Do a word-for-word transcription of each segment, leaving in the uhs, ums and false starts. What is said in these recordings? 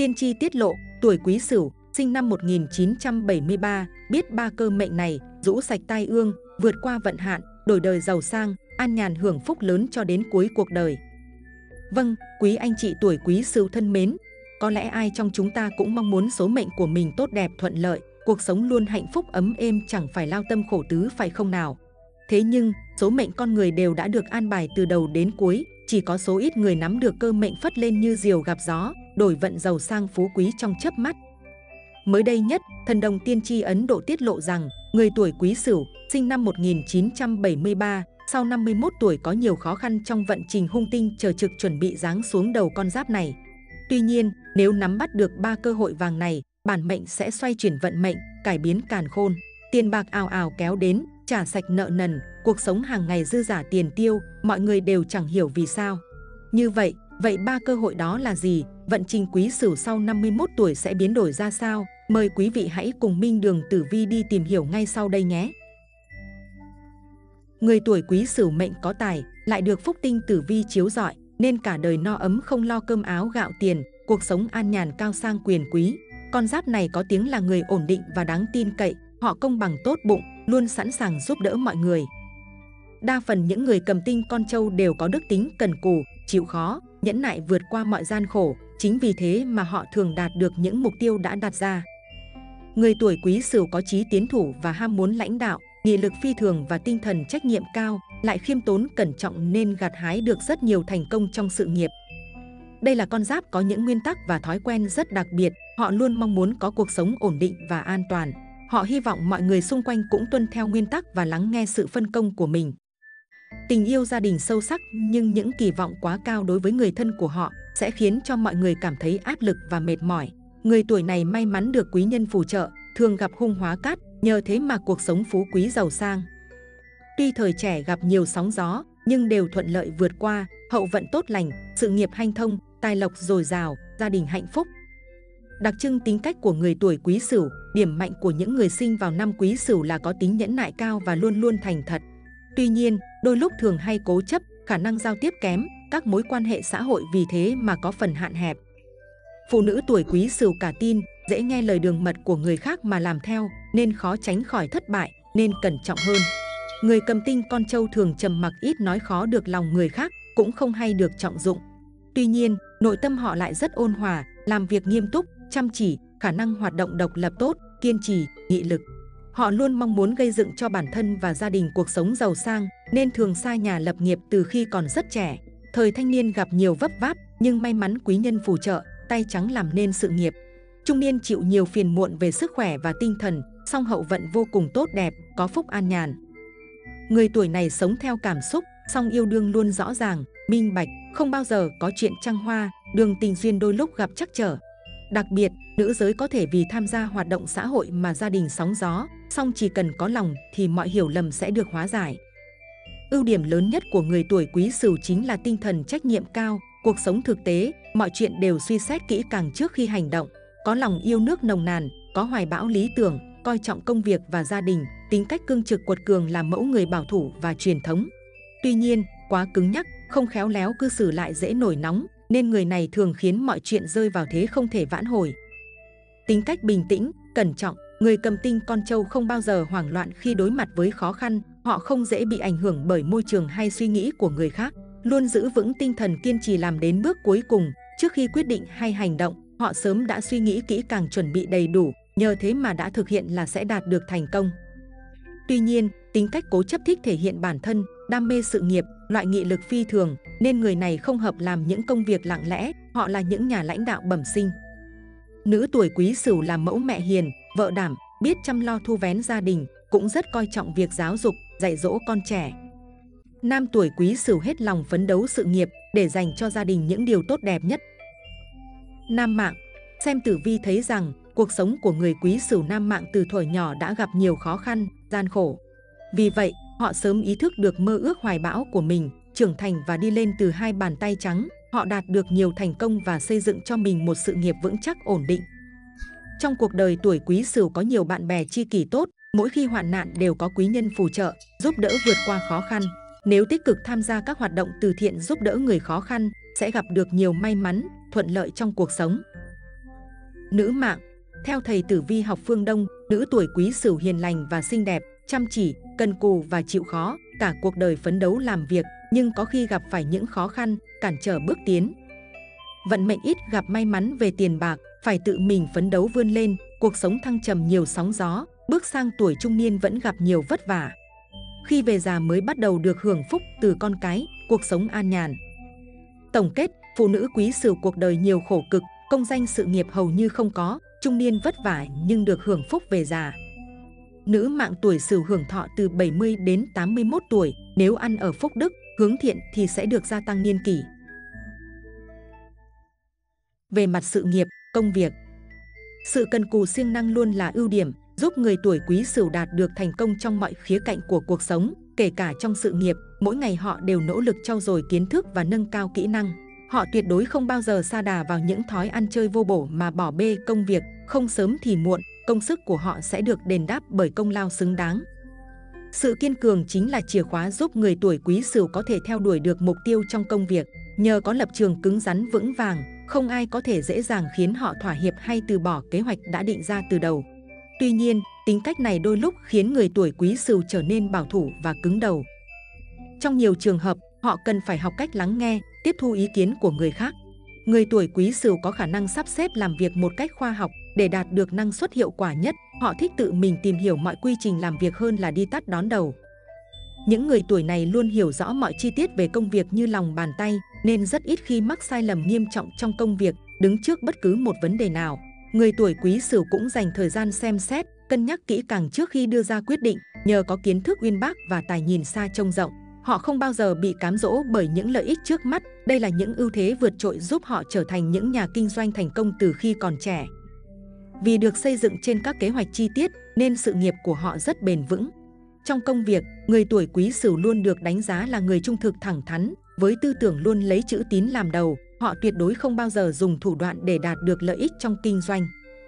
Tiên tri tiết lộ, tuổi Quý Sửu, sinh năm một nghìn chín trăm bảy mươi ba, biết ba cơ mệnh này, rũ sạch tai ương, vượt qua vận hạn, đổi đời giàu sang, an nhàn hưởng phúc lớn cho đến cuối cuộc đời. Vâng, quý anh chị tuổi Quý Sửu thân mến, có lẽ ai trong chúng ta cũng mong muốn số mệnh của mình tốt đẹp thuận lợi, cuộc sống luôn hạnh phúc ấm êm, chẳng phải lao tâm khổ tứ, phải không nào? Thế nhưng, số mệnh con người đều đã được an bài từ đầu đến cuối, chỉ có số ít người nắm được cơ mệnh phất lên như diều gặp gió, đổi vận giàu sang phú quý trong chớp mắt. Mới đây nhất, thần đồng tiên tri Ấn Độ tiết lộ rằng, người tuổi Quý Sửu, sinh năm một nghìn chín trăm bảy mươi ba, sau năm mươi mốt tuổi có nhiều khó khăn trong vận trình hung tinh chờ trực chuẩn bị giáng xuống đầu con giáp này. Tuy nhiên, nếu nắm bắt được ba cơ hội vàng này, bản mệnh sẽ xoay chuyển vận mệnh, cải biến càn khôn, tiền bạc ào ào kéo đến, trả sạch nợ nần, cuộc sống hàng ngày dư giả tiền tiêu, mọi người đều chẳng hiểu vì sao. Như vậy, vậy ba cơ hội đó là gì? Vận trình Quý Sửu sau năm mươi mốt tuổi sẽ biến đổi ra sao? Mời quý vị hãy cùng Minh Đường Tử Vi đi tìm hiểu ngay sau đây nhé. Người tuổi Quý Sửu mệnh có tài, lại được phúc tinh tử vi chiếu rọi, nên cả đời no ấm không lo cơm áo gạo tiền, cuộc sống an nhàn cao sang quyền quý. Con giáp này có tiếng là người ổn định và đáng tin cậy, họ công bằng tốt bụng, luôn sẵn sàng giúp đỡ mọi người. Đa phần những người cầm tinh con trâu đều có đức tính cần cù, chịu khó, nhẫn nại vượt qua mọi gian khổ, chính vì thế mà họ thường đạt được những mục tiêu đã đặt ra. Người tuổi Quý Sửu có chí tiến thủ và ham muốn lãnh đạo, nghị lực phi thường và tinh thần trách nhiệm cao, lại khiêm tốn cẩn trọng nên gặt hái được rất nhiều thành công trong sự nghiệp. Đây là con giáp có những nguyên tắc và thói quen rất đặc biệt, họ luôn mong muốn có cuộc sống ổn định và an toàn. Họ hy vọng mọi người xung quanh cũng tuân theo nguyên tắc và lắng nghe sự phân công của mình. Tình yêu gia đình sâu sắc, nhưng những kỳ vọng quá cao đối với người thân của họ sẽ khiến cho mọi người cảm thấy áp lực và mệt mỏi. Người tuổi này may mắn được quý nhân phù trợ, thường gặp hung hóa cát, nhờ thế mà cuộc sống phú quý giàu sang. Tuy thời trẻ gặp nhiều sóng gió, nhưng đều thuận lợi vượt qua, hậu vận tốt lành, sự nghiệp hanh thông, tài lộc dồi dào, gia đình hạnh phúc. Đặc trưng tính cách của người tuổi Quý Sửu, điểm mạnh của những người sinh vào năm Quý Sửu là có tính nhẫn nại cao và luôn luôn thành thật. Tuy nhiên, đôi lúc thường hay cố chấp, khả năng giao tiếp kém, các mối quan hệ xã hội vì thế mà có phần hạn hẹp. Phụ nữ tuổi Quý Sửu cả tin, dễ nghe lời đường mật của người khác mà làm theo, nên khó tránh khỏi thất bại, nên cẩn trọng hơn. Người cầm tinh con trâu thường trầm mặc ít nói, khó được lòng người khác, cũng không hay được trọng dụng. Tuy nhiên, nội tâm họ lại rất ôn hòa, làm việc nghiêm túc, chăm chỉ, khả năng hoạt động độc lập tốt, kiên trì, nghị lực. Họ luôn mong muốn gây dựng cho bản thân và gia đình cuộc sống giàu sang, nên thường xa nhà lập nghiệp từ khi còn rất trẻ. Thời thanh niên gặp nhiều vấp váp, nhưng may mắn quý nhân phù trợ, tay trắng làm nên sự nghiệp. Trung niên chịu nhiều phiền muộn về sức khỏe và tinh thần, song hậu vận vô cùng tốt đẹp, có phúc an nhàn. Người tuổi này sống theo cảm xúc, song yêu đương luôn rõ ràng, minh bạch, không bao giờ có chuyện trăng hoa, đường tình duyên đôi lúc gặp trắc trở. Đặc biệt, nữ giới có thể vì tham gia hoạt động xã hội mà gia đình sóng gió, song chỉ cần có lòng thì mọi hiểu lầm sẽ được hóa giải. Ưu điểm lớn nhất của người tuổi Quý Sửu chính là tinh thần trách nhiệm cao, cuộc sống thực tế, mọi chuyện đều suy xét kỹ càng trước khi hành động, có lòng yêu nước nồng nàn, có hoài bão lý tưởng, coi trọng công việc và gia đình, tính cách cương trực quật cường, là mẫu người bảo thủ và truyền thống. Tuy nhiên, quá cứng nhắc, không khéo léo cư xử lại dễ nổi nóng, nên người này thường khiến mọi chuyện rơi vào thế không thể vãn hồi. Tính cách bình tĩnh, cẩn trọng, người cầm tinh con trâu không bao giờ hoảng loạn khi đối mặt với khó khăn, họ không dễ bị ảnh hưởng bởi môi trường hay suy nghĩ của người khác, luôn giữ vững tinh thần kiên trì làm đến bước cuối cùng. Trước khi quyết định hay hành động, họ sớm đã suy nghĩ kỹ càng, chuẩn bị đầy đủ, nhờ thế mà đã thực hiện là sẽ đạt được thành công. Tuy nhiên, tính cách cố chấp, thích thể hiện bản thân, đam mê sự nghiệp, loại nghị lực phi thường, nên người này không hợp làm những công việc lặng lẽ, họ là những nhà lãnh đạo bẩm sinh. Nữ tuổi Quý Sửu là mẫu mẹ hiền, vợ đảm, biết chăm lo thu vén gia đình, cũng rất coi trọng việc giáo dục, dạy dỗ con trẻ. Nam tuổi Quý Sửu hết lòng phấn đấu sự nghiệp để dành cho gia đình những điều tốt đẹp nhất. Nam mạng, xem tử vi thấy rằng cuộc sống của người Quý Sửu nam mạng từ thuở nhỏ đã gặp nhiều khó khăn, gian khổ. Vì vậy, họ sớm ý thức được mơ ước hoài bão của mình, trưởng thành và đi lên từ hai bàn tay trắng. Họ đạt được nhiều thành công và xây dựng cho mình một sự nghiệp vững chắc ổn định. Trong cuộc đời, tuổi Quý Sửu có nhiều bạn bè tri kỷ tốt, mỗi khi hoạn nạn đều có quý nhân phù trợ, giúp đỡ vượt qua khó khăn. Nếu tích cực tham gia các hoạt động từ thiện giúp đỡ người khó khăn, sẽ gặp được nhiều may mắn, thuận lợi trong cuộc sống. Nữ mạng. Theo thầy tử vi học phương Đông, nữ tuổi Quý Sửu hiền lành và xinh đẹp, chăm chỉ, cần cù và chịu khó, cả cuộc đời phấn đấu làm việc, nhưng có khi gặp phải những khó khăn, cản trở bước tiến. Vận mệnh ít gặp may mắn về tiền bạc, phải tự mình phấn đấu vươn lên, cuộc sống thăng trầm nhiều sóng gió, bước sang tuổi trung niên vẫn gặp nhiều vất vả. Khi về già mới bắt đầu được hưởng phúc từ con cái, cuộc sống an nhàn. Tổng kết, phụ nữ Quý Sửu cuộc đời nhiều khổ cực, công danh sự nghiệp hầu như không có, trung niên vất vả nhưng được hưởng phúc về già. Nữ mạng tuổi Sửu hưởng thọ từ bảy mươi đến tám mươi mốt tuổi, nếu ăn ở phúc đức, hướng thiện thì sẽ được gia tăng niên kỷ. Về mặt sự nghiệp, công việc, sự cần cù siêng năng luôn là ưu điểm, giúp người tuổi Quý Sửu đạt được thành công trong mọi khía cạnh của cuộc sống, kể cả trong sự nghiệp. Mỗi ngày họ đều nỗ lực trau dồi kiến thức và nâng cao kỹ năng. Họ tuyệt đối không bao giờ sa đà vào những thói ăn chơi vô bổ mà bỏ bê công việc, không sớm thì muộn, công sức của họ sẽ được đền đáp bởi công lao xứng đáng. Sự kiên cường chính là chìa khóa giúp người tuổi Quý Sửu có thể theo đuổi được mục tiêu trong công việc. Nhờ có lập trường cứng rắn vững vàng, không ai có thể dễ dàng khiến họ thỏa hiệp hay từ bỏ kế hoạch đã định ra từ đầu. Tuy nhiên, tính cách này đôi lúc khiến người tuổi Quý Sửu trở nên bảo thủ và cứng đầu. Trong nhiều trường hợp, họ cần phải học cách lắng nghe, tiếp thu ý kiến của người khác. Người tuổi Quý Sửu có khả năng sắp xếp làm việc một cách khoa học để đạt được năng suất hiệu quả nhất. Họ thích tự mình tìm hiểu mọi quy trình làm việc hơn là đi tắt đón đầu. Những người tuổi này luôn hiểu rõ mọi chi tiết về công việc như lòng bàn tay, nên rất ít khi mắc sai lầm nghiêm trọng trong công việc, đứng trước bất cứ một vấn đề nào. Người tuổi Quý Sửu cũng dành thời gian xem xét, cân nhắc kỹ càng trước khi đưa ra quyết định. Nhờ có kiến thức uyên bác và tài nhìn xa trông rộng, họ không bao giờ bị cám dỗ bởi những lợi ích trước mắt. Đây là những ưu thế vượt trội giúp họ trở thành những nhà kinh doanh thành công từ khi còn trẻ. Vì được xây dựng trên các kế hoạch chi tiết nên sự nghiệp của họ rất bền vững. Trong công việc, người tuổi Quý Sửu luôn được đánh giá là người trung thực thẳng thắn, với tư tưởng luôn lấy chữ tín làm đầu. Họ tuyệt đối không bao giờ dùng thủ đoạn để đạt được lợi ích trong kinh doanh.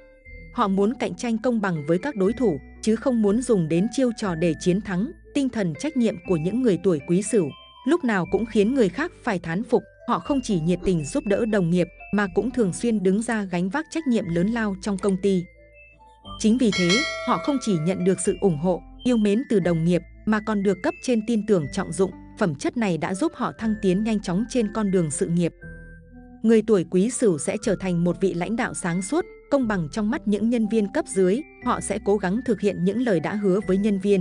Họ muốn cạnh tranh công bằng với các đối thủ, chứ không muốn dùng đến chiêu trò để chiến thắng. Tinh thần trách nhiệm của những người tuổi Quý Sửu lúc nào cũng khiến người khác phải thán phục. Họ không chỉ nhiệt tình giúp đỡ đồng nghiệp mà cũng thường xuyên đứng ra gánh vác trách nhiệm lớn lao trong công ty. Chính vì thế, họ không chỉ nhận được sự ủng hộ, yêu mến từ đồng nghiệp mà còn được cấp trên tin tưởng trọng dụng. Phẩm chất này đã giúp họ thăng tiến nhanh chóng trên con đường sự nghiệp. Người tuổi Quý Sửu sẽ trở thành một vị lãnh đạo sáng suốt, công bằng trong mắt những nhân viên cấp dưới. Họ sẽ cố gắng thực hiện những lời đã hứa với nhân viên.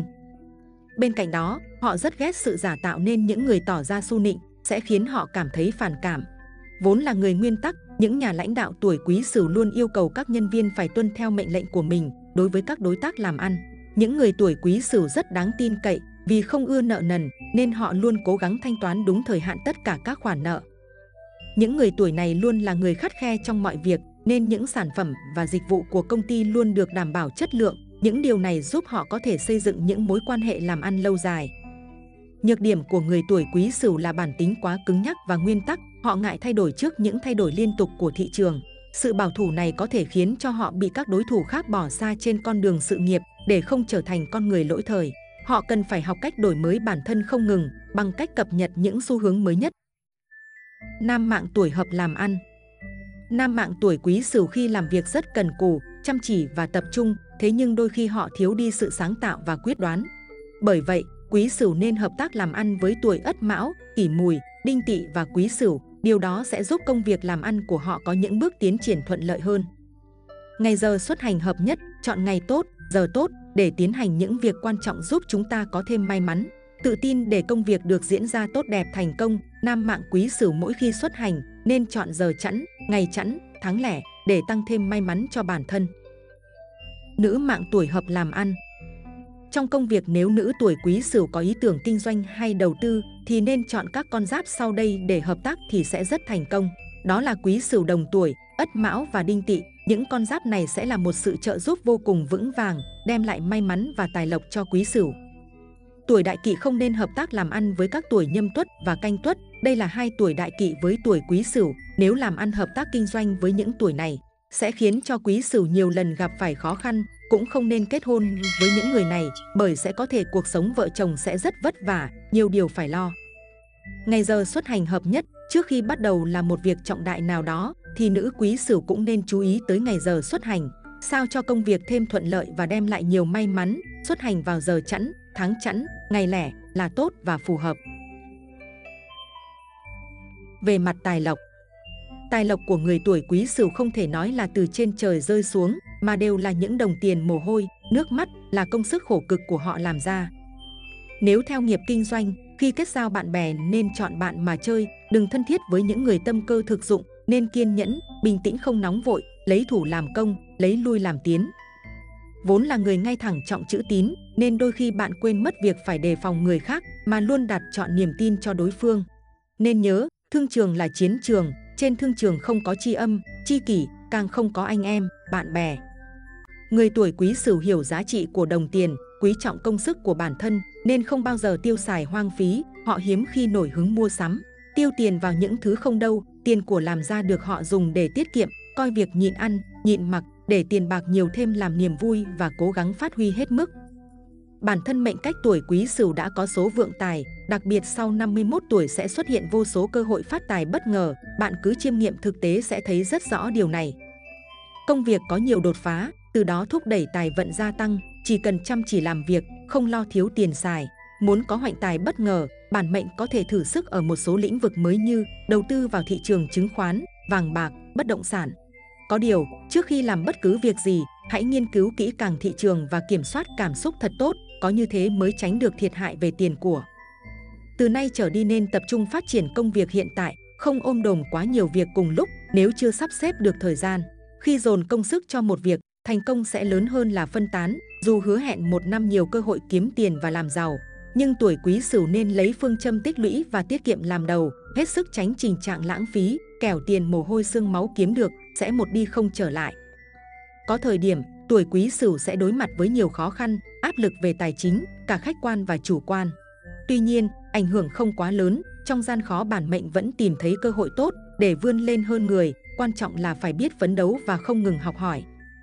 Bên cạnh đó, họ rất ghét sự giả tạo nên những người tỏ ra su nịnh sẽ khiến họ cảm thấy phản cảm. Vốn là người nguyên tắc, những nhà lãnh đạo tuổi Quý Sửu luôn yêu cầu các nhân viên phải tuân theo mệnh lệnh của mình. Đối với các đối tác làm ăn, những người tuổi Quý Sửu rất đáng tin cậy vì không ưa nợ nần nên họ luôn cố gắng thanh toán đúng thời hạn tất cả các khoản nợ. Những người tuổi này luôn là người khắt khe trong mọi việc nên những sản phẩm và dịch vụ của công ty luôn được đảm bảo chất lượng. Những điều này giúp họ có thể xây dựng những mối quan hệ làm ăn lâu dài. Nhược điểm của người tuổi Quý Sửu là bản tính quá cứng nhắc và nguyên tắc. Họ ngại thay đổi trước những thay đổi liên tục của thị trường. Sự bảo thủ này có thể khiến cho họ bị các đối thủ khác bỏ xa trên con đường sự nghiệp. Để không trở thành con người lỗi thời, họ cần phải học cách đổi mới bản thân không ngừng bằng cách cập nhật những xu hướng mới nhất. Nam mạng tuổi Hợp làm ăn. Nam mạng tuổi Quý Sửu khi làm việc rất cần cù, chăm chỉ và tập trung, thế nhưng đôi khi họ thiếu đi sự sáng tạo và quyết đoán. Bởi vậy, Quý Sửu nên hợp tác làm ăn với tuổi Ất Mão, Kỷ Mùi, Đinh Tỵ và Quý Sửu. Điều đó sẽ giúp công việc làm ăn của họ có những bước tiến triển thuận lợi hơn. Ngày giờ xuất hành hợp nhất, chọn ngày tốt, giờ tốt để tiến hành những việc quan trọng giúp chúng ta có thêm may mắn, tự tin để công việc được diễn ra tốt đẹp thành công. Nam mạng Quý Sửu mỗi khi xuất hành nên chọn giờ chẵn, ngày chẵn, tháng lẻ để tăng thêm may mắn cho bản thân. Nữ mạng tuổi Hợp làm ăn. Trong công việc, nếu nữ tuổi Quý Sửu có ý tưởng kinh doanh hay đầu tư thì nên chọn các con giáp sau đây để hợp tác thì sẽ rất thành công. Đó là Quý Sửu đồng tuổi, Ất Mão và Đinh Tỵ. Những con giáp này sẽ là một sự trợ giúp vô cùng vững vàng, đem lại may mắn và tài lộc cho Quý Sửu. Tuổi Đại Kỵ không nên hợp tác làm ăn với các tuổi Nhâm Tuất và Canh Tuất. Đây là hai tuổi đại kỵ với tuổi Quý Sửu. Nếu làm ăn hợp tác kinh doanh với những tuổi này, sẽ khiến cho Quý Sửu nhiều lần gặp phải khó khăn. Cũng không nên kết hôn với những người này, bởi sẽ có thể cuộc sống vợ chồng sẽ rất vất vả, nhiều điều phải lo. Ngày giờ xuất hành hợp nhất, trước khi bắt đầu làm một việc trọng đại nào đó, thì nữ Quý Sửu cũng nên chú ý tới ngày giờ xuất hành, sao cho công việc thêm thuận lợi và đem lại nhiều may mắn. Xuất hành vào giờ chẵn, tháng chẵn, ngày lẻ là tốt và phù hợp. Về mặt tài lộc, tài lộc của người tuổi Quý Sửu không thể nói là từ trên trời rơi xuống, mà đều là những đồng tiền mồ hôi, nước mắt, là công sức khổ cực của họ làm ra. Nếu theo nghiệp kinh doanh, khi kết giao bạn bè nên chọn bạn mà chơi, đừng thân thiết với những người tâm cơ thực dụng, nên kiên nhẫn, bình tĩnh không nóng vội, lấy thủ làm công, lấy lui làm tiến. Vốn là người ngay thẳng trọng chữ tín, nên đôi khi bạn quên mất việc phải đề phòng người khác mà luôn đặt trọn niềm tin cho đối phương. Nên nhớ, thương trường là chiến trường, trên thương trường không có tri âm, tri kỷ, càng không có anh em, bạn bè. Người tuổi Quý Sửu hiểu giá trị của đồng tiền, quý trọng công sức của bản thân, nên không bao giờ tiêu xài hoang phí. Họ hiếm khi nổi hứng mua sắm, tiêu tiền vào những thứ không đâu. Tiền của làm ra được họ dùng để tiết kiệm, coi việc nhịn ăn, nhịn mặc, để tiền bạc nhiều thêm làm niềm vui và cố gắng phát huy hết mức. Bản thân mệnh cách tuổi Quý Sửu đã có số vượng tài, đặc biệt sau năm mươi mốt tuổi sẽ xuất hiện vô số cơ hội phát tài bất ngờ. Bạn cứ chiêm nghiệm thực tế sẽ thấy rất rõ điều này. Công việc có nhiều đột phá, từ đó thúc đẩy tài vận gia tăng. Chỉ cần chăm chỉ làm việc, không lo thiếu tiền xài. Muốn có hoạnh tài bất ngờ, bản mệnh có thể thử sức ở một số lĩnh vực mới như đầu tư vào thị trường chứng khoán, vàng bạc, bất động sản. Có điều, trước khi làm bất cứ việc gì, hãy nghiên cứu kỹ càng thị trường và kiểm soát cảm xúc thật tốt, có như thế mới tránh được thiệt hại về tiền của. Từ nay trở đi nên tập trung phát triển công việc hiện tại, không ôm đồm quá nhiều việc cùng lúc nếu chưa sắp xếp được thời gian. Khi dồn công sức cho một việc, thành công sẽ lớn hơn là phân tán. Dù hứa hẹn một năm nhiều cơ hội kiếm tiền và làm giàu, nhưng tuổi Quý Sửu nên lấy phương châm tích lũy và tiết kiệm làm đầu, hết sức tránh tình trạng lãng phí, kẻo tiền mồ hôi xương máu kiếm được sẽ một đi không trở lại. Có thời điểm, tuổi Quý Sửu sẽ đối mặt với nhiều khó khăn, áp lực về tài chính, cả khách quan và chủ quan. Tuy nhiên, ảnh hưởng không quá lớn, trong gian khó bản mệnh vẫn tìm thấy cơ hội tốt để vươn lên hơn người, quan trọng là phải biết phấn đấu và không ngừng học hỏi.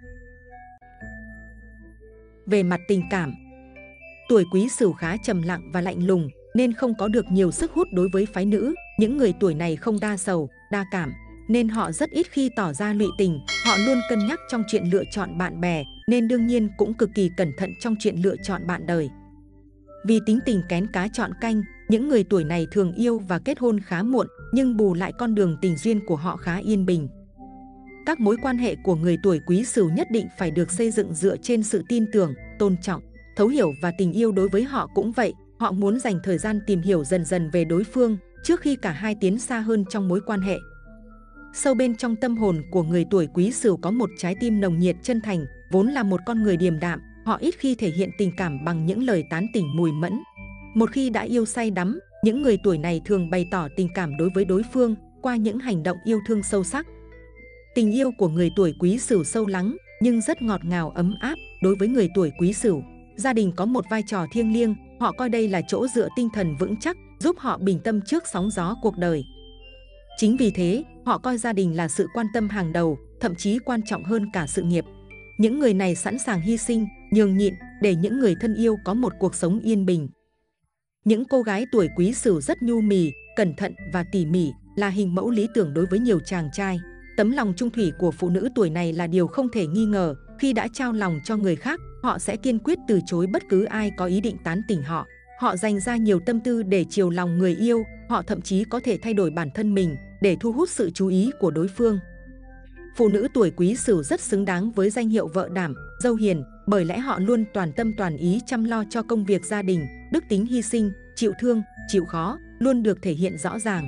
Về mặt tình cảm, tuổi Quý Sửu khá trầm lặng và lạnh lùng, nên không có được nhiều sức hút đối với phái nữ. Những người tuổi này không đa sầu, đa cảm, nên họ rất ít khi tỏ ra lụy tình. Họ luôn cân nhắc trong chuyện lựa chọn bạn bè, nên đương nhiên cũng cực kỳ cẩn thận trong chuyện lựa chọn bạn đời. Vì tính tình kén cá chọn canh, những người tuổi này thường yêu và kết hôn khá muộn, nhưng bù lại con đường tình duyên của họ khá yên bình. Các mối quan hệ của người tuổi Quý Sửu nhất định phải được xây dựng dựa trên sự tin tưởng, tôn trọng, thấu hiểu và tình yêu. Đối với họ cũng vậy, họ muốn dành thời gian tìm hiểu dần dần về đối phương trước khi cả hai tiến xa hơn trong mối quan hệ. Sâu bên trong tâm hồn của người tuổi Quý Sửu có một trái tim nồng nhiệt chân thành, vốn là một con người điềm đạm, họ ít khi thể hiện tình cảm bằng những lời tán tỉnh mùi mẫn. Một khi đã yêu say đắm, những người tuổi này thường bày tỏ tình cảm đối với đối phương qua những hành động yêu thương sâu sắc. Tình yêu của người tuổi Quý Sửu sâu lắng nhưng rất ngọt ngào ấm áp. Đối với người tuổi Quý Sửu, gia đình có một vai trò thiêng liêng, họ coi đây là chỗ dựa tinh thần vững chắc, giúp họ bình tâm trước sóng gió cuộc đời. Chính vì thế, họ coi gia đình là sự quan tâm hàng đầu, thậm chí quan trọng hơn cả sự nghiệp. Những người này sẵn sàng hy sinh, nhường nhịn để những người thân yêu có một cuộc sống yên bình. Những cô gái tuổi Quý Sửu rất nhu mì, cẩn thận và tỉ mỉ, là hình mẫu lý tưởng đối với nhiều chàng trai. Tấm lòng trung thủy của phụ nữ tuổi này là điều không thể nghi ngờ. Khi đã trao lòng cho người khác, họ sẽ kiên quyết từ chối bất cứ ai có ý định tán tỉnh họ. Họ dành ra nhiều tâm tư để chiều lòng người yêu, họ thậm chí có thể thay đổi bản thân mình để thu hút sự chú ý của đối phương. Phụ nữ tuổi Quý Sửu rất xứng đáng với danh hiệu vợ đảm, dâu hiền, bởi lẽ họ luôn toàn tâm toàn ý chăm lo cho công việc gia đình, đức tính hy sinh, chịu thương, chịu khó, luôn được thể hiện rõ ràng.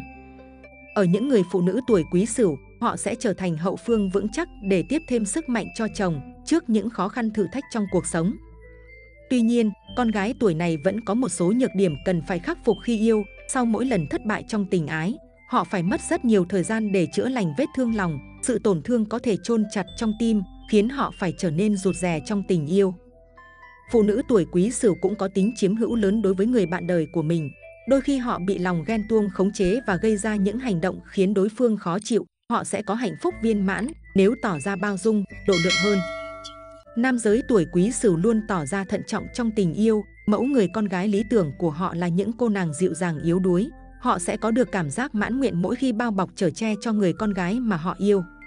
Ở những người phụ nữ tuổi Quý Sửu, họ sẽ trở thành hậu phương vững chắc để tiếp thêm sức mạnh cho chồng trước những khó khăn thử thách trong cuộc sống. Tuy nhiên, con gái tuổi này vẫn có một số nhược điểm cần phải khắc phục khi yêu. Sau mỗi lần thất bại trong tình ái, họ phải mất rất nhiều thời gian để chữa lành vết thương lòng. Sự tổn thương có thể chôn chặt trong tim, khiến họ phải trở nên rụt rè trong tình yêu. Phụ nữ tuổi Quý Sửu cũng có tính chiếm hữu lớn đối với người bạn đời của mình. Đôi khi họ bị lòng ghen tuông khống chế và gây ra những hành động khiến đối phương khó chịu. Họ sẽ có hạnh phúc viên mãn nếu tỏ ra bao dung, độ lượng hơn. Nam giới tuổi Quý Sửu luôn tỏ ra thận trọng trong tình yêu. Mẫu người con gái lý tưởng của họ là những cô nàng dịu dàng yếu đuối. Họ sẽ có được cảm giác mãn nguyện mỗi khi bao bọc chở che cho người con gái mà họ yêu.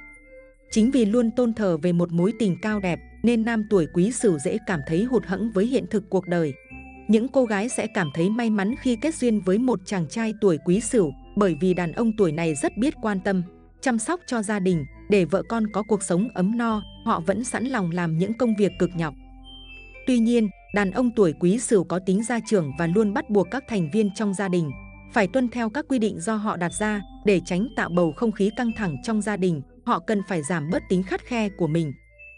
Chính vì luôn tôn thờ về một mối tình cao đẹp nên nam tuổi Quý Sửu dễ cảm thấy hụt hẫng với hiện thực cuộc đời. Những cô gái sẽ cảm thấy may mắn khi kết duyên với một chàng trai tuổi Quý Sửu bởi vì đàn ông tuổi này rất biết quan tâm, chăm sóc cho gia đình, để vợ con có cuộc sống ấm no, họ vẫn sẵn lòng làm những công việc cực nhọc. Tuy nhiên, đàn ông tuổi Quý Sửu có tính gia trưởng và luôn bắt buộc các thành viên trong gia đình phải tuân theo các quy định do họ đặt ra để tránh tạo bầu không khí căng thẳng trong gia đình. Họ cần phải giảm bớt tính khắt khe của mình.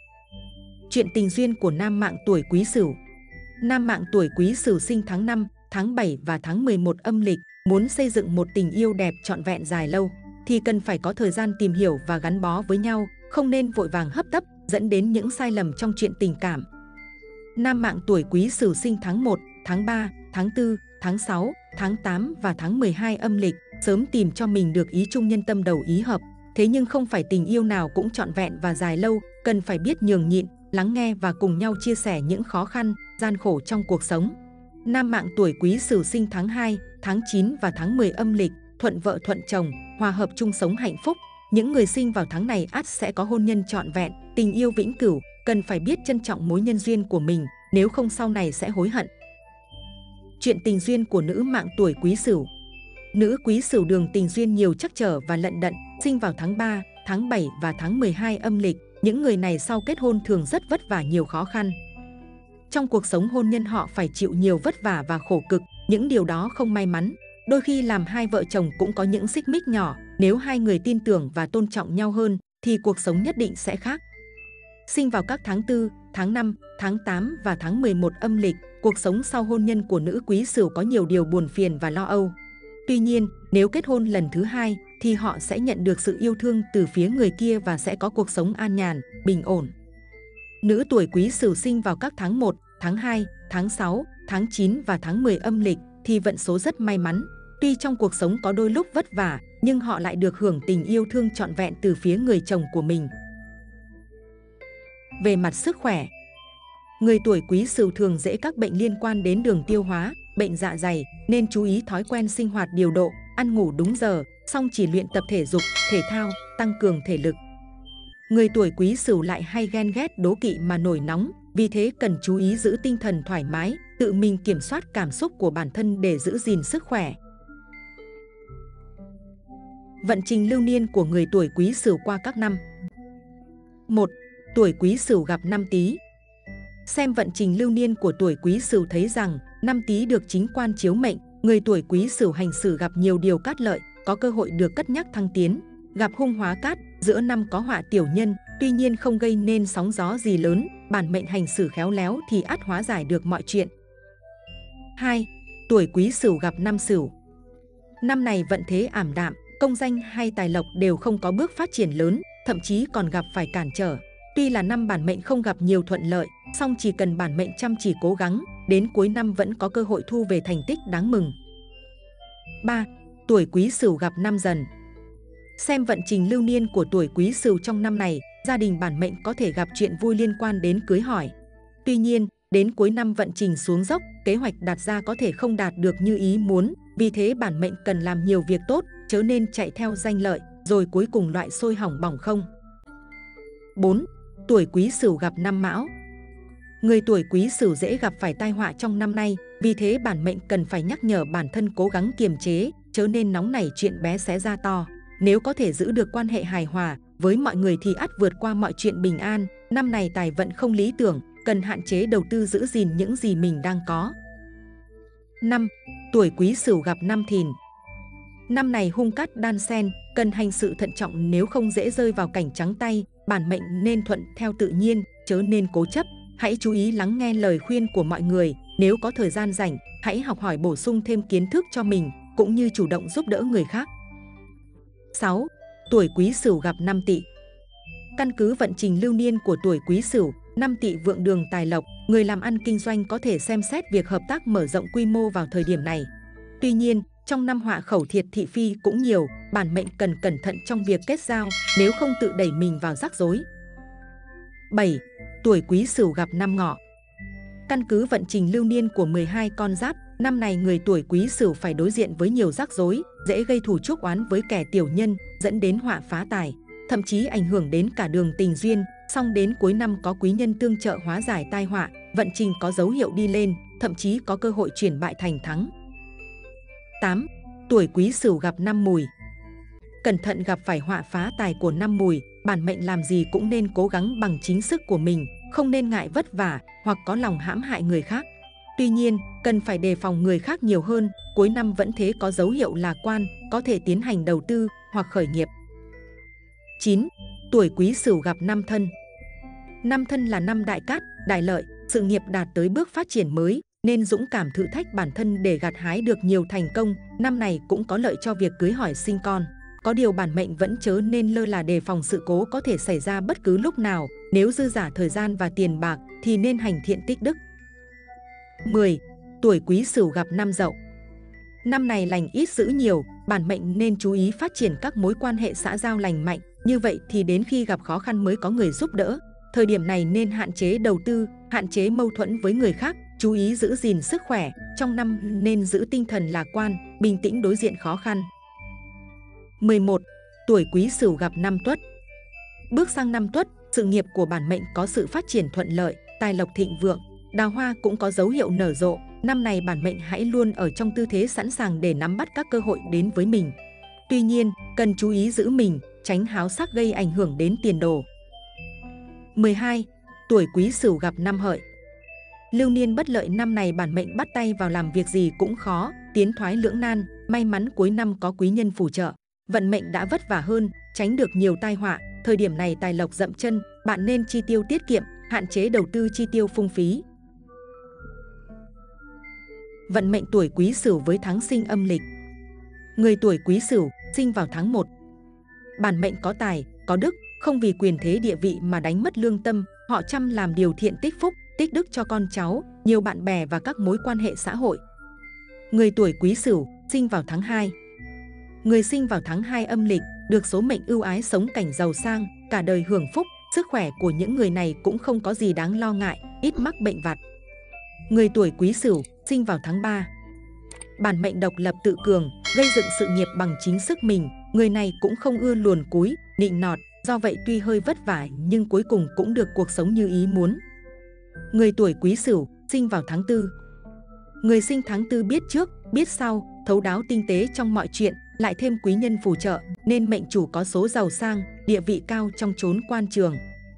Chuyện tình duyên của nam mạng tuổi Quý Sửu. Nam mạng tuổi Quý Sửu sinh tháng năm, tháng bảy và tháng mười một âm lịch, muốn xây dựng một tình yêu đẹp trọn vẹn dài lâu thì cần phải có thời gian tìm hiểu và gắn bó với nhau, không nên vội vàng hấp tấp dẫn đến những sai lầm trong chuyện tình cảm. Nam mạng tuổi Quý Sửu sinh tháng một, tháng ba, tháng tư, tháng sáu, tháng tám và tháng mười hai âm lịch, sớm tìm cho mình được ý chung nhân tâm đầu ý hợp. Thế nhưng không phải tình yêu nào cũng trọn vẹn và dài lâu, cần phải biết nhường nhịn, lắng nghe và cùng nhau chia sẻ những khó khăn, gian khổ trong cuộc sống. Nam mạng tuổi Quý Sửu sinh tháng hai, tháng chín và tháng mười âm lịch, thuận vợ thuận chồng, hòa hợp chung sống hạnh phúc. Những người sinh vào tháng này ắt sẽ có hôn nhân trọn vẹn, tình yêu vĩnh cửu, cần phải biết trân trọng mối nhân duyên của mình, nếu không sau này sẽ hối hận. Chuyện tình duyên của nữ mạng tuổi Quý Sửu. Nữ Quý Sửu đường tình duyên nhiều trắc trở và lận đận, sinh vào tháng ba, tháng bảy và tháng mười hai âm lịch. Những người này sau kết hôn thường rất vất vả, nhiều khó khăn. Trong cuộc sống hôn nhân họ phải chịu nhiều vất vả và khổ cực, những điều đó không may mắn. Đôi khi làm hai vợ chồng cũng có những xích mích nhỏ, nếu hai người tin tưởng và tôn trọng nhau hơn thì cuộc sống nhất định sẽ khác. Sinh vào các tháng tư, tháng năm, tháng tám và tháng mười một âm lịch, cuộc sống sau hôn nhân của nữ Quý Sửu có nhiều điều buồn phiền và lo âu. Tuy nhiên, nếu kết hôn lần thứ hai thì họ sẽ nhận được sự yêu thương từ phía người kia và sẽ có cuộc sống an nhàn, bình ổn. Nữ tuổi Quý Sửu sinh vào các tháng một, tháng hai, tháng sáu, tháng chín và tháng mười âm lịch thì vận số rất may mắn. Tuy trong cuộc sống có đôi lúc vất vả, nhưng họ lại được hưởng tình yêu thương trọn vẹn từ phía người chồng của mình. Về mặt sức khỏe, người tuổi Quý Sửu thường dễ các bệnh liên quan đến đường tiêu hóa, bệnh dạ dày, nên chú ý thói quen sinh hoạt điều độ, ăn ngủ đúng giờ, song chỉ luyện tập thể dục, thể thao, tăng cường thể lực. Người tuổi Quý Sửu lại hay ghen ghét, đố kỵ mà nổi nóng, vì thế cần chú ý giữ tinh thần thoải mái, tự mình kiểm soát cảm xúc của bản thân để giữ gìn sức khỏe. Vận trình lưu niên của người tuổi Quý Sửu qua các năm. một. Tuổi Quý Sửu gặp năm Tý. Xem vận trình lưu niên của tuổi Quý Sửu thấy rằng năm Tý được chính quan chiếu mệnh, người tuổi Quý Sửu hành xử gặp nhiều điều cát lợi, có cơ hội được cất nhắc thăng tiến. Gặp hung hóa cát, giữa năm có họa tiểu nhân, tuy nhiên không gây nên sóng gió gì lớn, bản mệnh hành xử khéo léo thì ắt hóa giải được mọi chuyện. hai. Tuổi Quý Sửu gặp năm Sửu. Năm này vận thế ảm đạm, công danh hay tài lộc đều không có bước phát triển lớn, thậm chí còn gặp phải cản trở. Tuy là năm bản mệnh không gặp nhiều thuận lợi, song chỉ cần bản mệnh chăm chỉ cố gắng, đến cuối năm vẫn có cơ hội thu về thành tích đáng mừng. ba. Tuổi Quý Sửu gặp năm Dần. Xem vận trình lưu niên của tuổi Quý Sửu trong năm này, gia đình bản mệnh có thể gặp chuyện vui liên quan đến cưới hỏi. Tuy nhiên, đến cuối năm vận trình xuống dốc, kế hoạch đặt ra có thể không đạt được như ý muốn, vì thế bản mệnh cần làm nhiều việc tốt, chớ nên chạy theo danh lợi, rồi cuối cùng loại sôi hỏng bỏng không. bốn. Tuổi Quý Sửu gặp năm Mão. Người tuổi Quý Sửu dễ gặp phải tai họa trong năm nay, vì thế bản mệnh cần phải nhắc nhở bản thân cố gắng kiềm chế, chớ nên nóng nảy chuyện bé xé ra to. Nếu có thể giữ được quan hệ hài hòa với mọi người thì ắt vượt qua mọi chuyện bình an. Năm này tài vận không lý tưởng, cần hạn chế đầu tư, giữ gìn những gì mình đang có. năm. Tuổi Quý Sửu gặp năm Thìn. Năm này hung cát đan xen, cần hành sự thận trọng nếu không dễ rơi vào cảnh trắng tay. Bản mệnh nên thuận theo tự nhiên, chớ nên cố chấp. Hãy chú ý lắng nghe lời khuyên của mọi người. Nếu có thời gian rảnh, hãy học hỏi bổ sung thêm kiến thức cho mình, cũng như chủ động giúp đỡ người khác. sáu. Tuổi Quý Sửu gặp năm Tỵ. Căn cứ vận trình lưu niên của tuổi Quý Sửu, năm Tỵ vượng đường tài lộc, người làm ăn kinh doanh có thể xem xét việc hợp tác mở rộng quy mô vào thời điểm này. Tuy nhiên, trong năm họa khẩu thiệt thị phi cũng nhiều, bản mệnh cần cẩn thận trong việc kết giao, nếu không tự đẩy mình vào rắc rối. bảy. Tuổi Quý Sửu gặp năm Ngọ. Căn cứ vận trình lưu niên của mười hai con giáp, năm này người tuổi Quý Sửu phải đối diện với nhiều rắc rối, dễ gây thù chuốc oán với kẻ tiểu nhân, dẫn đến họa phá tài. thậm chí ảnh hưởng đến cả đường tình duyên. Song đến cuối năm có quý nhân tương trợ hóa giải tai họa, vận trình có dấu hiệu đi lên, thậm chí có cơ hội chuyển bại thành thắng. tám. Tuổi Quý Sửu gặp năm Mùi. Cẩn thận gặp phải họa phá tài của năm Mùi, bản mệnh làm gì cũng nên cố gắng bằng chính sức của mình, không nên ngại vất vả hoặc có lòng hãm hại người khác. Tuy nhiên, cần phải đề phòng người khác nhiều hơn, cuối năm vẫn thế có dấu hiệu lạc quan, có thể tiến hành đầu tư hoặc khởi nghiệp. chín. Tuổi Quý Sửu gặp năm Thân. Năm Thân là năm đại cát, đại lợi, sự nghiệp đạt tới bước phát triển mới, nên dũng cảm thử thách bản thân để gặt hái được nhiều thành công. Năm này cũng có lợi cho việc cưới hỏi sinh con. Có điều bản mệnh vẫn chớ nên lơ là đề phòng sự cố có thể xảy ra bất cứ lúc nào. Nếu dư dả thời gian và tiền bạc thì nên hành thiện tích đức. mười. Tuổi Quý Sửu gặp năm Dậu. Năm này lành ít dữ nhiều, bản mệnh nên chú ý phát triển các mối quan hệ xã giao lành mạnh. Như vậy thì đến khi gặp khó khăn mới có người giúp đỡ. Thời điểm này nên hạn chế đầu tư, hạn chế mâu thuẫn với người khác, chú ý giữ gìn sức khỏe. Trong năm nên giữ tinh thần lạc quan, bình tĩnh đối diện khó khăn. mười một. Tuổi Quý Sửu gặp năm Tuất. Bước sang năm Tuất, sự nghiệp của bản mệnh có sự phát triển thuận lợi, tài lộc thịnh vượng, đào hoa cũng có dấu hiệu nở rộ. Năm này bản mệnh hãy luôn ở trong tư thế sẵn sàng để nắm bắt các cơ hội đến với mình. Tuy nhiên, cần chú ý giữ mình, tránh háo sắc gây ảnh hưởng đến tiền đồ. mười hai. Tuổi Quý Sửu gặp năm Hợi. Lưu niên bất lợi năm này bản mệnh bắt tay vào làm việc gì cũng khó, tiến thoái lưỡng nan. May mắn cuối năm có quý nhân phù trợ, vận mệnh đã vất vả hơn, tránh được nhiều tai họa. Thời điểm này tài lộc dậm chân, bạn nên chi tiêu tiết kiệm, hạn chế đầu tư chi tiêu phung phí. Vận mệnh tuổi Quý Sửu với tháng sinh âm lịch. Người tuổi Quý Sửu sinh vào tháng một. Bản mệnh có tài, có đức, không vì quyền thế địa vị mà đánh mất lương tâm. Họ chăm làm điều thiện tích phúc, tích đức cho con cháu, nhiều bạn bè và các mối quan hệ xã hội. Người tuổi Quý Sửu sinh vào tháng hai. Người sinh vào tháng hai âm lịch được số mệnh ưu ái sống cảnh giàu sang, cả đời hưởng phúc. Sức khỏe của những người này cũng không có gì đáng lo ngại, ít mắc bệnh vặt. Người tuổi Quý Sửu sinh vào tháng ba. Bản mệnh độc lập tự cường, gây dựng sự nghiệp bằng chính sức mình. Người này cũng không ưa luồn cúi, nịnh nọt, do vậy tuy hơi vất vả nhưng cuối cùng cũng được cuộc sống như ý muốn. Người tuổi Quý Sửu sinh vào tháng tư. Người sinh tháng tư biết trước, biết sau, thấu đáo tinh tế trong mọi chuyện, lại thêm quý nhân phù trợ nên mệnh chủ có số giàu sang, địa vị cao trong chốn quan trường.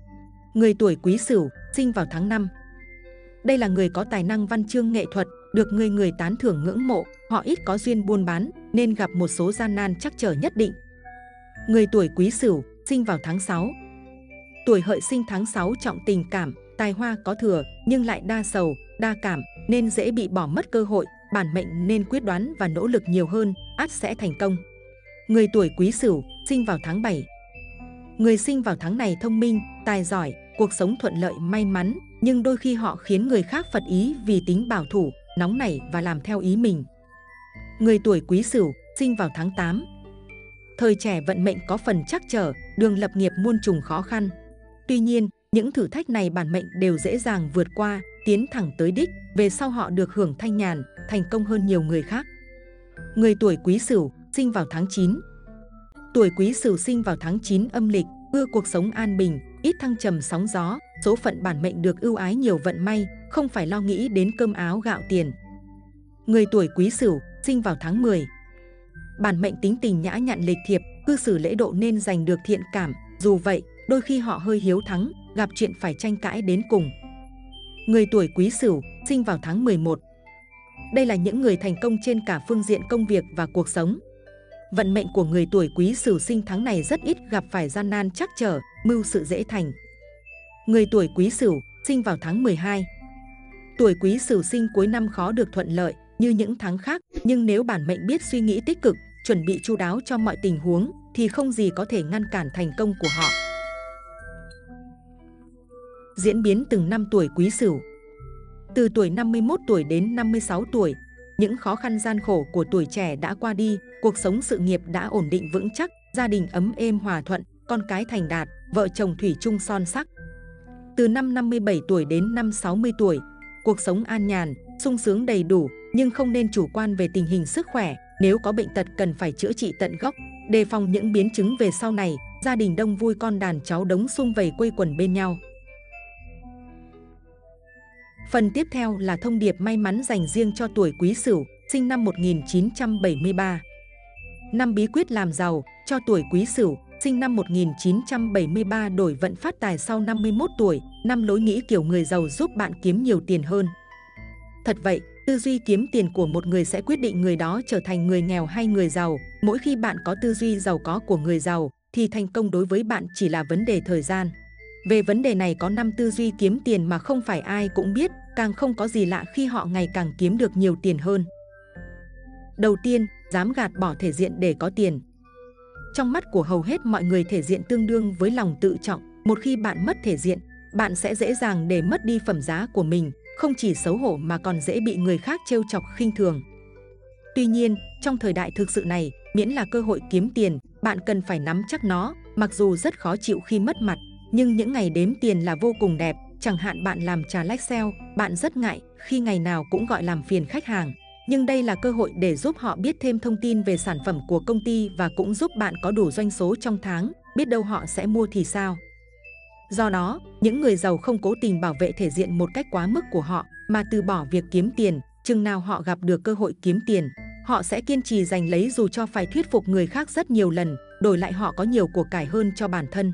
Người tuổi Quý Sửu sinh vào tháng năm. Đây là người có tài năng văn chương nghệ thuật, được người người tán thưởng ngưỡng mộ. Họ ít có duyên buôn bán nên gặp một số gian nan trắc trở nhất định. Người tuổi Quý Sửu sinh vào tháng sáu. Tuổi Hợi sinh tháng sáu trọng tình cảm, tài hoa có thừa nhưng lại đa sầu, đa cảm nên dễ bị bỏ mất cơ hội. Bản mệnh nên quyết đoán và nỗ lực nhiều hơn, ắt sẽ thành công. Người tuổi Quý Sửu sinh vào tháng bảy. Người sinh vào tháng này thông minh, tài giỏi, cuộc sống thuận lợi may mắn, nhưng đôi khi họ khiến người khác phật ý vì tính bảo thủ, nóng nảy và làm theo ý mình. Người tuổi Quý Sửu sinh vào tháng tám. Thời trẻ vận mệnh có phần trắc trở, đường lập nghiệp muôn trùng khó khăn. Tuy nhiên, những thử thách này bản mệnh đều dễ dàng vượt qua, tiến thẳng tới đích, về sau họ được hưởng thanh nhàn, thành công hơn nhiều người khác. Người tuổi Quý Sửu sinh vào tháng chín. Tuổi Quý Sửu sinh vào tháng chín âm lịch, ưa cuộc sống an bình, ít thăng trầm sóng gió, số phận bản mệnh được ưu ái nhiều vận may, không phải lo nghĩ đến cơm áo gạo tiền. Người tuổi Quý Sửu sinh vào tháng mười. Bản mệnh tính tình nhã nhặn lịch thiệp, cư xử lễ độ nên giành được thiện cảm, dù vậy, đôi khi họ hơi hiếu thắng, gặp chuyện phải tranh cãi đến cùng. Người tuổi Quý Sửu sinh vào tháng mười một. Đây là những người thành công trên cả phương diện công việc và cuộc sống. Vận mệnh của người tuổi Quý Sửu sinh tháng này rất ít gặp phải gian nan trắc trở, mưu sự dễ thành. Người tuổi Quý Sửu sinh vào tháng mười hai. Tuổi Quý Sửu sinh cuối năm khó được thuận lợi như những tháng khác, nhưng nếu bản mệnh biết suy nghĩ tích cực, chuẩn bị chu đáo cho mọi tình huống thì không gì có thể ngăn cản thành công của họ. Diễn biến từng năm tuổi Quý Sửu. Từ tuổi năm mươi mốt tuổi đến năm mươi sáu tuổi, những khó khăn gian khổ của tuổi trẻ đã qua đi, cuộc sống sự nghiệp đã ổn định vững chắc, gia đình ấm êm hòa thuận, con cái thành đạt, vợ chồng thủy chung son sắc. Từ năm năm mươi bảy tuổi đến năm sáu mươi tuổi, cuộc sống an nhàn, sung sướng đầy đủ, nhưng không nên chủ quan về tình hình sức khỏe. Nếu có bệnh tật cần phải chữa trị tận gốc, đề phòng những biến chứng về sau này. gia đình đông vui con đàn cháu đống sum vầy quây quần bên nhau. Phần tiếp theo là thông điệp may mắn dành riêng cho tuổi Quý Sửu, sinh năm một nghìn chín trăm bảy mươi ba. Năm bí quyết làm giàu cho tuổi Quý Sửu, sinh năm một nghìn chín trăm bảy mươi ba đổi vận phát tài sau năm mươi mốt tuổi, năm lối nghĩ kiểu người giàu giúp bạn kiếm nhiều tiền hơn. Thật vậy, tư duy kiếm tiền của một người sẽ quyết định người đó trở thành người nghèo hay người giàu. Mỗi khi bạn có tư duy giàu có của người giàu, thì thành công đối với bạn chỉ là vấn đề thời gian. Về vấn đề này có năm tư duy kiếm tiền mà không phải ai cũng biết, càng không có gì lạ khi họ ngày càng kiếm được nhiều tiền hơn. Đầu tiên, dám gạt bỏ thể diện để có tiền. Trong mắt của hầu hết mọi người, thể diện tương đương với lòng tự trọng. Một khi bạn mất thể diện, bạn sẽ dễ dàng để mất đi phẩm giá của mình, không chỉ xấu hổ mà còn dễ bị người khác trêu chọc khinh thường. Tuy nhiên, trong thời đại thực sự này, miễn là cơ hội kiếm tiền, bạn cần phải nắm chắc nó, mặc dù rất khó chịu khi mất mặt, nhưng những ngày đếm tiền là vô cùng đẹp. Chẳng hạn bạn làm trà lách sale, bạn rất ngại khi ngày nào cũng gọi làm phiền khách hàng. Nhưng đây là cơ hội để giúp họ biết thêm thông tin về sản phẩm của công ty và cũng giúp bạn có đủ doanh số trong tháng, biết đâu họ sẽ mua thì sao. Do đó, những người giàu không cố tình bảo vệ thể diện một cách quá mức của họ, mà từ bỏ việc kiếm tiền. Chừng nào họ gặp được cơ hội kiếm tiền, họ sẽ kiên trì giành lấy dù cho phải thuyết phục người khác rất nhiều lần, đổi lại họ có nhiều của cải hơn cho bản thân.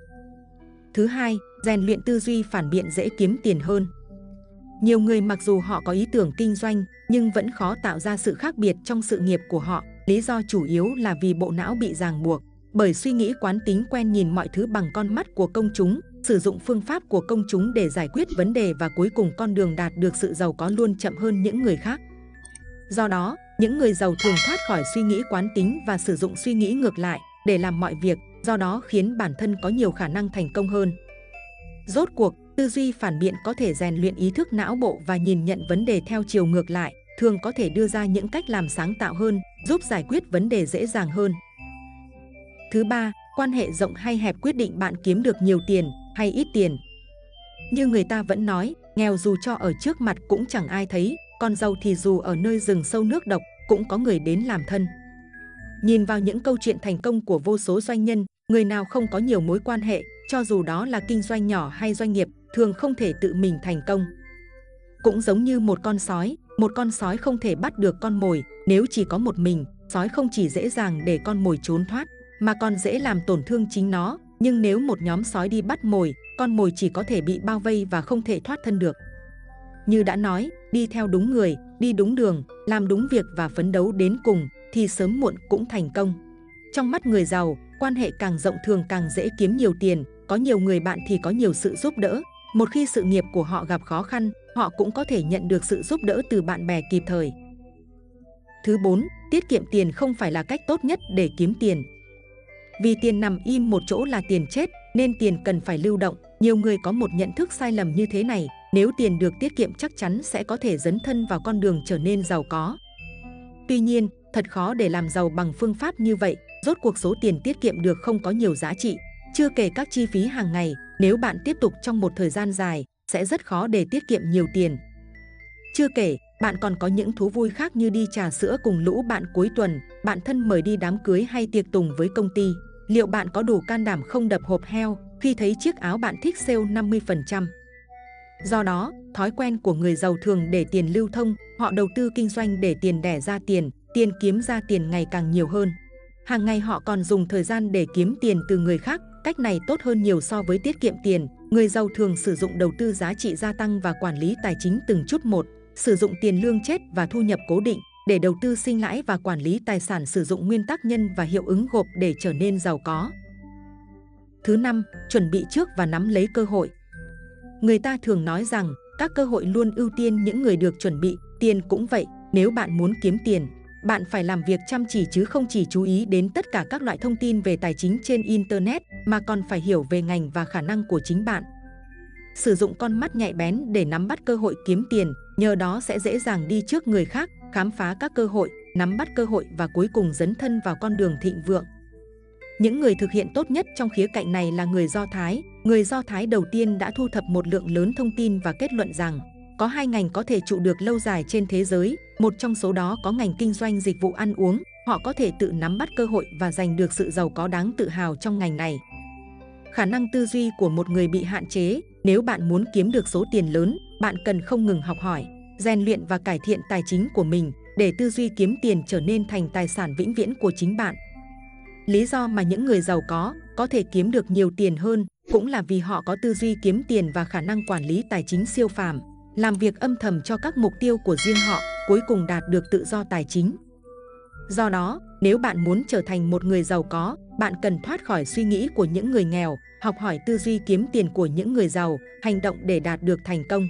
Thứ hai, rèn luyện tư duy phản biện dễ kiếm tiền hơn. Nhiều người mặc dù họ có ý tưởng kinh doanh, nhưng vẫn khó tạo ra sự khác biệt trong sự nghiệp của họ. Lý do chủ yếu là vì bộ não bị ràng buộc bởi suy nghĩ quán tính, quen nhìn mọi thứ bằng con mắt của công chúng, sử dụng phương pháp của công chúng để giải quyết vấn đề, và cuối cùng con đường đạt được sự giàu có luôn chậm hơn những người khác. Do đó, những người giàu thường thoát khỏi suy nghĩ quán tính và sử dụng suy nghĩ ngược lại để làm mọi việc, do đó khiến bản thân có nhiều khả năng thành công hơn. Rốt cuộc, tư duy phản biện có thể rèn luyện ý thức não bộ và nhìn nhận vấn đề theo chiều ngược lại, thường có thể đưa ra những cách làm sáng tạo hơn, giúp giải quyết vấn đề dễ dàng hơn. Thứ ba, quan hệ rộng hay hẹp quyết định bạn kiếm được nhiều tiền hay ít tiền. Như người ta vẫn nói, nghèo dù cho ở trước mặt cũng chẳng ai thấy, còn giàu thì dù ở nơi rừng sâu nước độc cũng có người đến làm thân. Nhìn vào những câu chuyện thành công của vô số doanh nhân, người nào không có nhiều mối quan hệ, cho dù đó là kinh doanh nhỏ hay doanh nghiệp, thường không thể tự mình thành công. Cũng giống như một con sói, một con sói không thể bắt được con mồi. Nếu chỉ có một mình, sói không chỉ dễ dàng để con mồi trốn thoát, mà còn dễ làm tổn thương chính nó. Nhưng nếu một nhóm sói đi bắt mồi, con mồi chỉ có thể bị bao vây và không thể thoát thân được. Như đã nói, đi theo đúng người, đi đúng đường, làm đúng việc và phấn đấu đến cùng, thì sớm muộn cũng thành công. Trong mắt người giàu, quan hệ càng rộng thường càng dễ kiếm nhiều tiền, có nhiều người bạn thì có nhiều sự giúp đỡ. Một khi sự nghiệp của họ gặp khó khăn, họ cũng có thể nhận được sự giúp đỡ từ bạn bè kịp thời. Thứ bốn, tiết kiệm tiền không phải là cách tốt nhất để kiếm tiền. Vì tiền nằm im một chỗ là tiền chết, nên tiền cần phải lưu động. Nhiều người có một nhận thức sai lầm như thế này, nếu tiền được tiết kiệm chắc chắn sẽ có thể dấn thân vào con đường trở nên giàu có. Tuy nhiên, thật khó để làm giàu bằng phương pháp như vậy, rốt cuộc số tiền tiết kiệm được không có nhiều giá trị. Chưa kể các chi phí hàng ngày, nếu bạn tiếp tục trong một thời gian dài, sẽ rất khó để tiết kiệm nhiều tiền. Chưa kể, bạn còn có những thú vui khác như đi trà sữa cùng lũ bạn cuối tuần, bạn thân mời đi đám cưới hay tiệc tùng với công ty. Liệu bạn có đủ can đảm không đập hộp heo khi thấy chiếc áo bạn thích sale năm mươi phần trăm? Do đó, thói quen của người giàu thường để tiền lưu thông, họ đầu tư kinh doanh để tiền đẻ ra tiền, tiền kiếm ra tiền ngày càng nhiều hơn. Hàng ngày họ còn dùng thời gian để kiếm tiền từ người khác, cách này tốt hơn nhiều so với tiết kiệm tiền. Người giàu thường sử dụng đầu tư giá trị gia tăng và quản lý tài chính từng chút một, sử dụng tiền lương chết và thu nhập cố định để đầu tư sinh lãi và quản lý tài sản, sử dụng nguyên tắc nhân và hiệu ứng gộp để trở nên giàu có. Thứ năm, chuẩn bị trước và nắm lấy cơ hội. Người ta thường nói rằng các cơ hội luôn ưu tiên những người được chuẩn bị, tiền cũng vậy. Nếu bạn muốn kiếm tiền, bạn phải làm việc chăm chỉ chứ không chỉ chú ý đến tất cả các loại thông tin về tài chính trên Internet, mà còn phải hiểu về ngành và khả năng của chính bạn. Sử dụng con mắt nhạy bén để nắm bắt cơ hội kiếm tiền, nhờ đó sẽ dễ dàng đi trước người khác, khám phá các cơ hội, nắm bắt cơ hội và cuối cùng dấn thân vào con đường thịnh vượng. Những người thực hiện tốt nhất trong khía cạnh này là người Do Thái. Người Do Thái đầu tiên đã thu thập một lượng lớn thông tin và kết luận rằng có hai ngành có thể trụ được lâu dài trên thế giới, một trong số đó có ngành kinh doanh dịch vụ ăn uống, họ có thể tự nắm bắt cơ hội và giành được sự giàu có đáng tự hào trong ngành này. Khả năng tư duy của một người bị hạn chế. Nếu bạn muốn kiếm được số tiền lớn, bạn cần không ngừng học hỏi, rèn luyện và cải thiện tài chính của mình để tư duy kiếm tiền trở nên thành tài sản vĩnh viễn của chính bạn. Lý do mà những người giàu có có thể kiếm được nhiều tiền hơn cũng là vì họ có tư duy kiếm tiền và khả năng quản lý tài chính siêu phàm, làm việc âm thầm cho các mục tiêu của riêng họ, cuối cùng đạt được tự do tài chính. Do đó, nếu bạn muốn trở thành một người giàu có, bạn cần thoát khỏi suy nghĩ của những người nghèo, học hỏi tư duy kiếm tiền của những người giàu, hành động để đạt được thành công.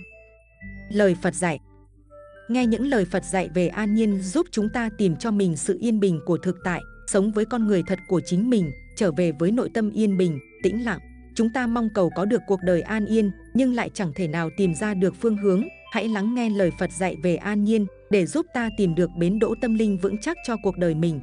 Lời Phật dạy. Nghe những lời Phật dạy về an nhiên giúp chúng ta tìm cho mình sự yên bình của thực tại, sống với con người thật của chính mình, trở về với nội tâm yên bình, tĩnh lặng. Chúng ta mong cầu có được cuộc đời an yên, nhưng lại chẳng thể nào tìm ra được phương hướng. Hãy lắng nghe lời Phật dạy về an nhiên để giúp ta tìm được bến đỗ tâm linh vững chắc cho cuộc đời mình.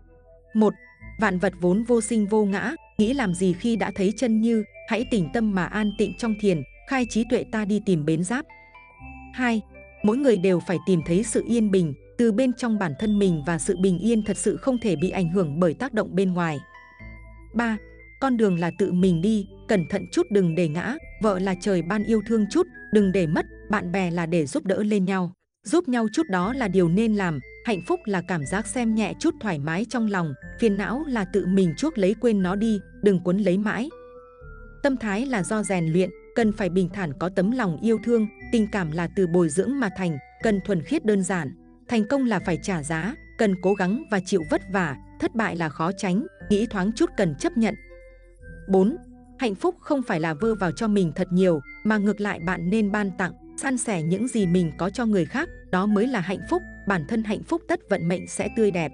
một. Vạn vật vốn vô sinh vô ngã, nghĩ làm gì khi đã thấy chân như, hãy tĩnh tâm mà an tịnh trong thiền, khai trí tuệ ta đi tìm bến giáp. hai. Mỗi người đều phải tìm thấy sự yên bình từ bên trong bản thân mình và sự bình yên thật sự không thể bị ảnh hưởng bởi tác động bên ngoài. ba. Con đường là tự mình đi, cẩn thận chút đừng để ngã, vợ là trời ban yêu thương chút, đừng để mất, bạn bè là để giúp đỡ lên nhau. Giúp nhau chút đó là điều nên làm, hạnh phúc là cảm giác xem nhẹ chút thoải mái trong lòng, phiền não là tự mình chuốc lấy quên nó đi, đừng cuốn lấy mãi. Tâm thái là do rèn luyện, cần phải bình thản có tấm lòng yêu thương, tình cảm là từ bồi dưỡng mà thành, cần thuần khiết đơn giản. Thành công là phải trả giá, cần cố gắng và chịu vất vả, thất bại là khó tránh, nghĩ thoáng chút cần chấp nhận. bốn. Hạnh phúc không phải là vơ vào cho mình thật nhiều, mà ngược lại bạn nên ban tặng, san sẻ những gì mình có cho người khác, đó mới là hạnh phúc, bản thân hạnh phúc tất vận mệnh sẽ tươi đẹp.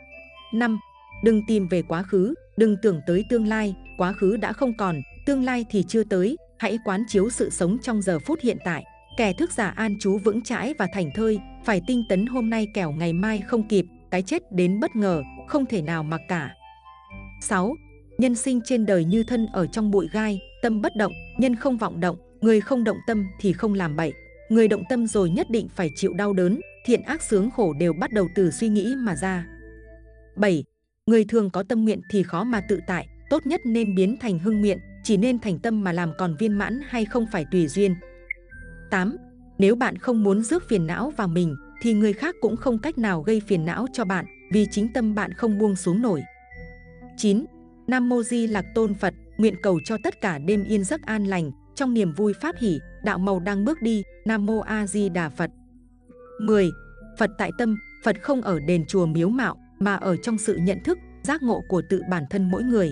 năm. Đừng tìm về quá khứ, đừng tưởng tới tương lai, quá khứ đã không còn, tương lai thì chưa tới, hãy quán chiếu sự sống trong giờ phút hiện tại. Kẻ thức giả an trú vững chãi và thảnh thơi, phải tinh tấn hôm nay kẻo ngày mai không kịp, cái chết đến bất ngờ, không thể nào mặc cả. sáu. Nhân sinh trên đời như thân ở trong bụi gai, tâm bất động, nhân không vọng động, người không động tâm thì không làm bậy. Người động tâm rồi nhất định phải chịu đau đớn, thiện ác sướng khổ đều bắt đầu từ suy nghĩ mà ra. bảy. Người thường có tâm nguyện thì khó mà tự tại, tốt nhất nên biến thành hưng nguyện, chỉ nên thành tâm mà làm còn viên mãn hay không phải tùy duyên. tám. Nếu bạn không muốn rước phiền não vào mình, thì người khác cũng không cách nào gây phiền não cho bạn, vì chính tâm bạn không buông xuống nổi. chín. Nam Mô Di Lặc Tôn Phật, nguyện cầu cho tất cả đêm yên giấc an lành, trong niềm vui pháp hỷ, đạo màu đang bước đi, Nam Mô A Di Đà Phật. mười. Phật tại tâm, Phật không ở đền chùa miếu mạo, mà ở trong sự nhận thức, giác ngộ của tự bản thân mỗi người.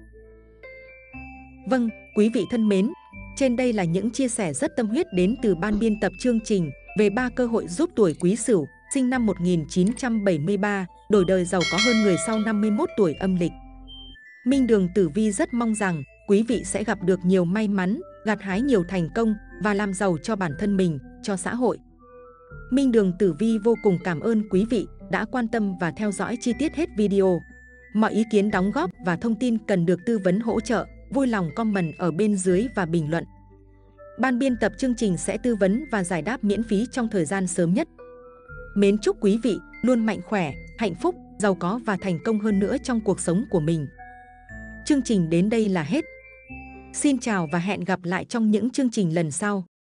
Vâng, quý vị thân mến, trên đây là những chia sẻ rất tâm huyết đến từ ban biên tập chương trình về ba cơ hội giúp tuổi Quý Sửu, sinh năm một nghìn chín trăm bảy mươi ba, đổi đời giàu có hơn người sau năm mươi mốt tuổi âm lịch. Minh Đường Tử Vi rất mong rằng quý vị sẽ gặp được nhiều may mắn, gặt hái nhiều thành công và làm giàu cho bản thân mình, cho xã hội. Minh Đường Tử Vi vô cùng cảm ơn quý vị đã quan tâm và theo dõi chi tiết hết video. Mọi ý kiến đóng góp và thông tin cần được tư vấn hỗ trợ, vui lòng comment ở bên dưới và bình luận. Ban biên tập chương trình sẽ tư vấn và giải đáp miễn phí trong thời gian sớm nhất. Mến chúc quý vị luôn mạnh khỏe, hạnh phúc, giàu có và thành công hơn nữa trong cuộc sống của mình. Chương trình đến đây là hết. Xin chào và hẹn gặp lại trong những chương trình lần sau.